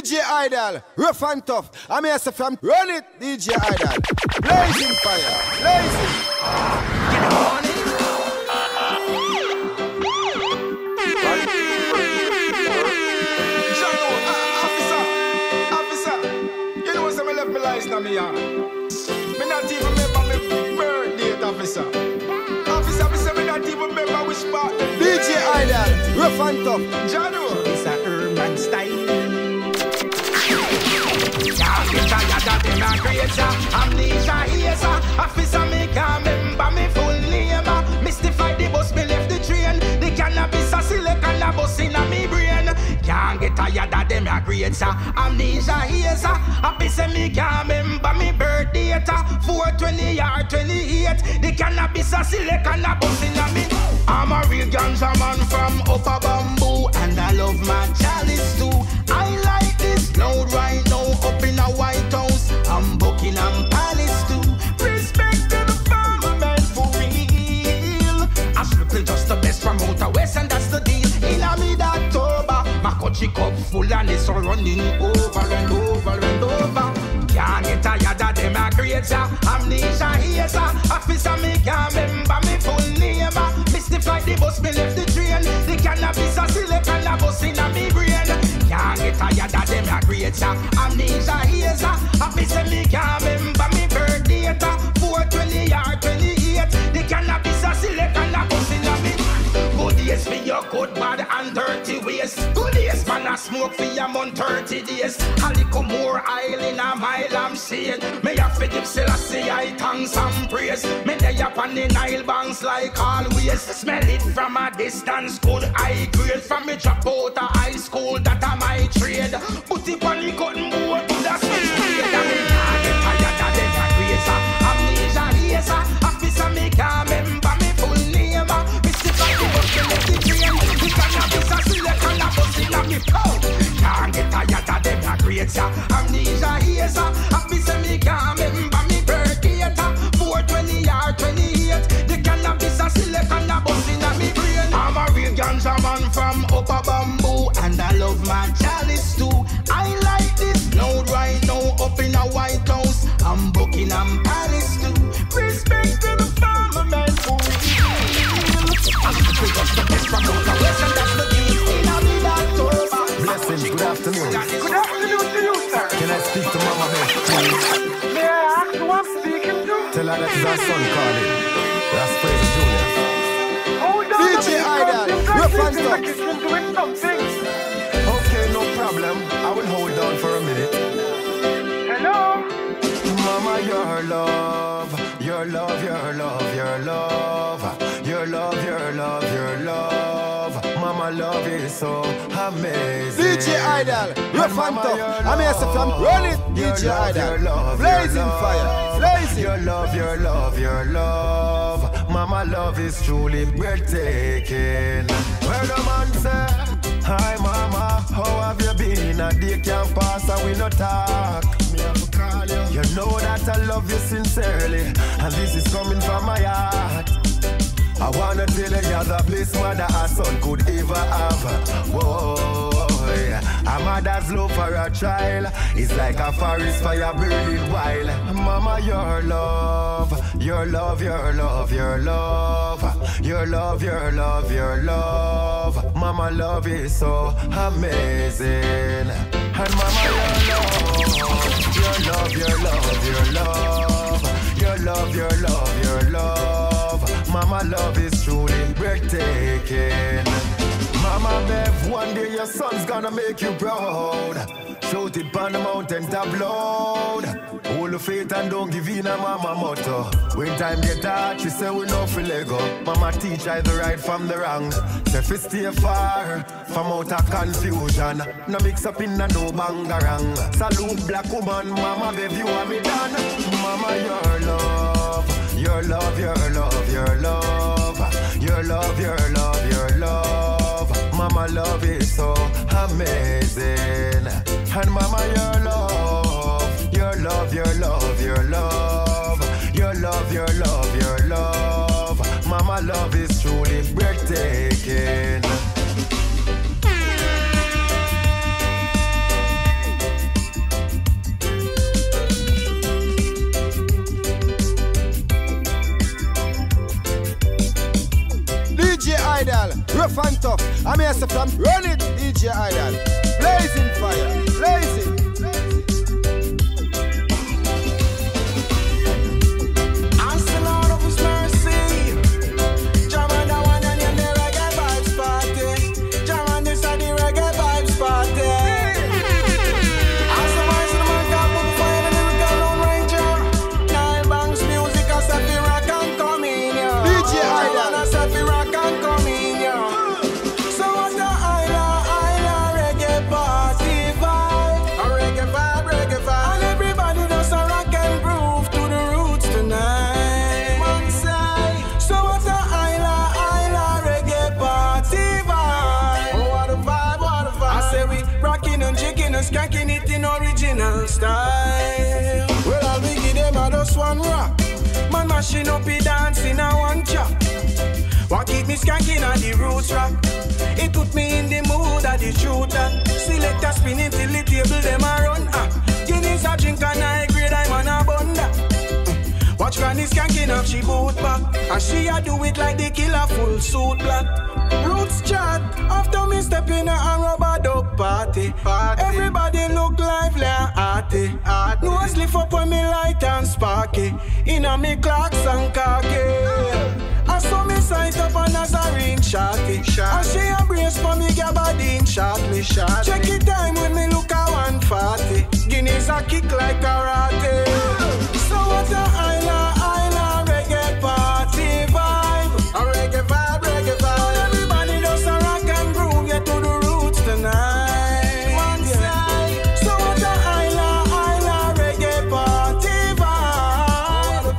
DJ Idol, rough and tough. I'm here from Run It, DJ Idol. Blazing fire, blazing. Get on it. Officer, you know some left me lies now me yard. Me not even remember my birthday, officer. Officer, me say me not even remember which part. DJ Idol, rough and tough. Jano, it's a urban style. Can't get tired of them a greater. Amnesia here, sir. Officer, me can't remember me full name. Mystify the bus, me left the train. The cannabis a silicon a bus in a me brain. Can't get tired of them a greater. Amnesia here, sir. Officer, me can't remember me birth date. 420 or 28. The cannabis a silicon a bus in a me. I'm a real ganja man from Upper Bamboo, and I love my chalice too. I like this loud right now up in a White House. I'm Buckingham Palace too. Respect to the farmer man for real. I'm strictly just the best from Outer West, and that's the deal. In a mid-October, my country cup full and it's all running over and over and over. Can't get tired of them a creator. Amnesia here, sir. Officer, me can't remember me full name. Mystify the bus, me left the train. The cannabis a silicon a bus in a me brain. Can't get tired of them a creator. Amnesia here, sir. Officer, me can't remember me birth date. 420 or 28. The cannabis a silicon a bus in a me. Good days for your good, bad and dirty ways. Good days, man, I smoke for your month 30 days. A little more oil in a my lampshade. Me a fit if still I say I thanks and praise. Me day up on the Nile banks like always. Smell it from a distance, good high grade. From me drop out of high school, that a my trade. Put it on the cotton board to the switch grade. And me can't get tired of them a grazer. Amnesia here, sir. Officer, me can't remember me full name. Mystify the bus, me left the train. The cannabis a silicon a bus in a me pound. Can't get tired of them a grazer. Amnesia here, sir. Officer, me can't remember me birth date. 420 or 28. The cannabis a silicon a bus in a me brain. I'm a real ganja man from Upper Bamboo, and I love my chalice too. I like this loud right now up in a White House. I'm Buckingham Palace too. Respect to the farmer man for real. I'm just the best from Outer West, and that's the deal. In a mid-October. Blessings, good afternoon. Good afternoon to you, sir. Can I speak to Mama here? May I ask who I'm speaking to? Tell her that it's our son calling. That's Fraser Jr. Hold on, DJ Idol, rough and tough. doing something. Okay, no problem. I will hold on for a minute. Hello? Mama, your love, your love, your love, your love, your love, your love, your love. Mama, love is so amazing. DJ Idol, rough and tough. I'm here from Run It, DJ Idol. Blazing fire, blazing. Your love, your love, your love. Mama, love is truly breathtaking. Where the man say, hi mama, how have you been? A day can't pass and we no talk. Me have to call you. You know that I love you sincerely, and this is coming from my heart. I wanna tell you you're the best mother a son could ever have. Whoa, a mother's love for a child is like a forest fire burning wild. Mama, your love, your love, your love, your love, your love, your love, your love. Mama, love is so amazing. And mama, your love, your love, your love, your love, your love, your love, your love. Mama, love is truly breathtaking. Mama, Bev, one day your son's gonna make you proud. Shout it on the mountain top loud. Hold the faith and don't give in a mama motto. When time get hard, she say we no feel Lego. Mama teach I the right from the wrong. Say fi stay far from out of confusion. No mix up in a no bangarang. Salute black woman, mama, Bev, you want me done. Mama, your love, your love, your love, your love, your love, your love, your love. Mama, love is so amazing. And mama, your love, your love, your love, your love, your love, your love, your love. Mama, love is truly breathtaking. say from Run It, DJ Idol. Blazing fire, blazing. Ask the Lord of His mercy. Jaman the one and in the reggae vibes party. Jaman this are the reggae vibes party. Ask the voice of the man God put fire in the lyrical Lone Ranger. Nine bangs music I said the rock and come in ya. DJ Idol. I said the rock and come in ya. So what's the Isla reggae party vibe? A reggae vibe. And everybody does a rock and groove to the roots tonight. Man say, so what's the Isla reggae party vibe? Oh, what a vibe, what a vibe. I say we rocking and jigging and skanking it in original style. Well, I'll be give them a just one rock. Man mashing up the dance in a one chop. What keep me skanking on the roots rock? It put me in the mood of the truth that select a spinning till the table them a run. Guinness a drink and I grade I'm on a bunda. Watch Granny skanking up she boot back. And she a do it like the killer full suit black. Roots chat after me step in a rubber dub party. Everybody look lively and arty. Nose lift up when me light and sparky. Inna me clocks and khaki. I saw me sight up on Nazarene shorty. And she a brace for me gabardine shortly. Check it time when me look at 140. Guinness a kick like karate. So what's a Isla reggae party vibe? A reggae vibe. Everybody does a rock and groove, get to the roots tonight. One side. So what's a Isla reggae party vibe?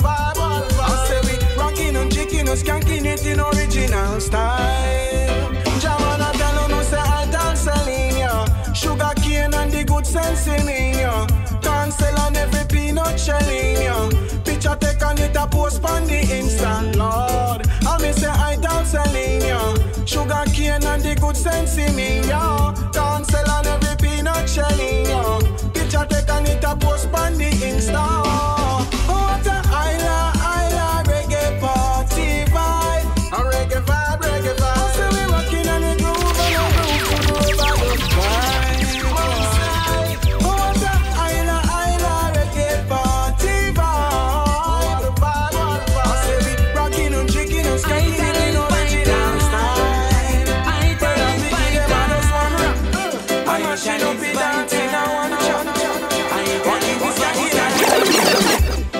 I say we rocking and jigging and skanking it in original style. Jamana tell you no say I dance selling ya. Sugar cane and the good sense in me ya. Cancel on every peanut shelling ya. Picture take on it a post on the instant Lord. I me say I dance selling ya. Sugar cane and the good sense in me ya. Cancel on every peanut shelling ya. Picture take on it a post on the instant. What a Isla reggae party vibe. A reggae vibe. I say we rocking and we groove and we groove to the vibe. What a Isla reggae party vibe. I say we rocking and jigging and skanking it in original style. But I be give them a just one rock. I mashing up the dance in a one shot. Rocking this skanking.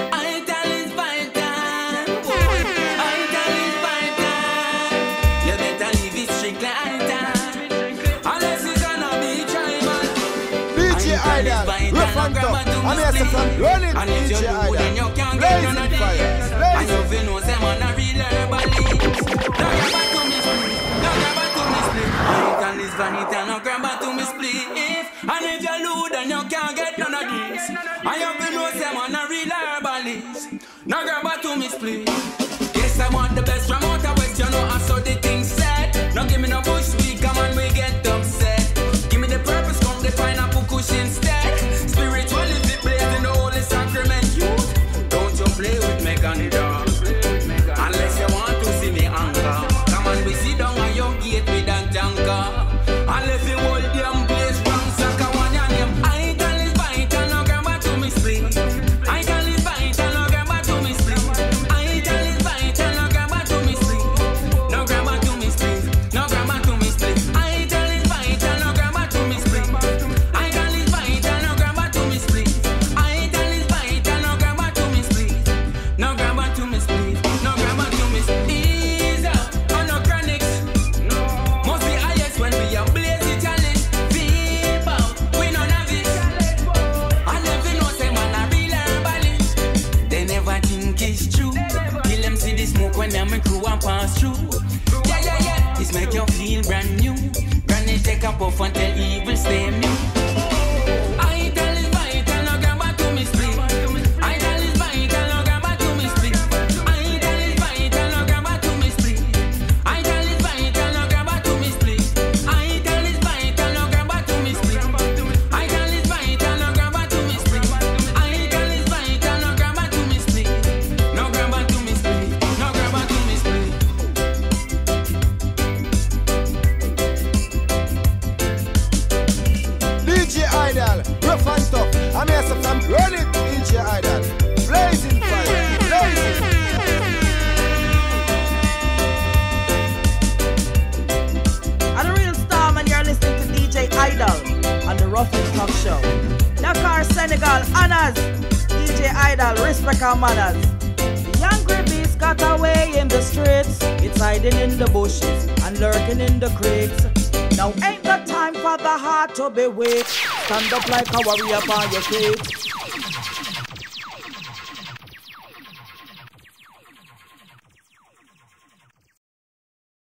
I'm here to from Run It, DJ Idol. Blazing fire, and you feel no say man a real herbalist. Now grab back to me split. I can this vanity and now grab back to me split. And if you lewd then you can't get none of this. And you feel no say man a real herbalist. Now grab back to me split. Yes, I want the best from out of west. You know I saw the thing said. Now give me no bush speak, come on we get upset. Give me the purpose, come the pineapple cushion instead. Spiritually fit blazing the holy sacrament. Youth, don't you play with me gun dog. Unless you want to see me anger. Come on, we sit down on your gate with that tanker. Unless you hold them place from Saka one and you Rough and Talk Show. Dakar, Senegal, honors. DJ Idol, respect our manners. The angry beast got away in the streets. It's hiding in the bushes and lurking in the creeks. Now ain't the time for the heart to be weak. Stand up like a warrior by your feet.